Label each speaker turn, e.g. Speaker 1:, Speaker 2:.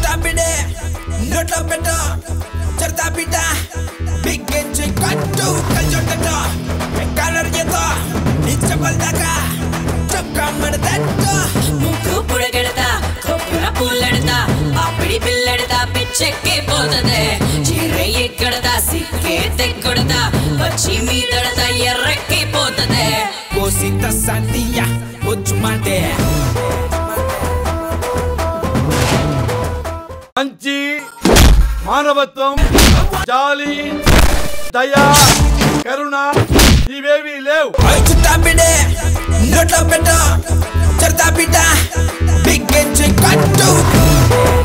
Speaker 1: Chutta Beedi, notlo petto, Chutta Beedi, big engine kattu, kaljottato, color jeto, nichapal daga, chokka madadetto.
Speaker 2: Mukku pudagedta, koppura pulledta, appidi pilledta, picheke potade. Chire ekkadta, sikke tekkodta, vachi meedadta, erreke potade.
Speaker 1: Posita santiya, uchmante.
Speaker 3: మంచి మానవత్వం జాలి దయ కరుణ ఇవేవి లేవు.
Speaker 1: Chutta Beedi, notlo petto, Chutta Beedi, big engine kattu.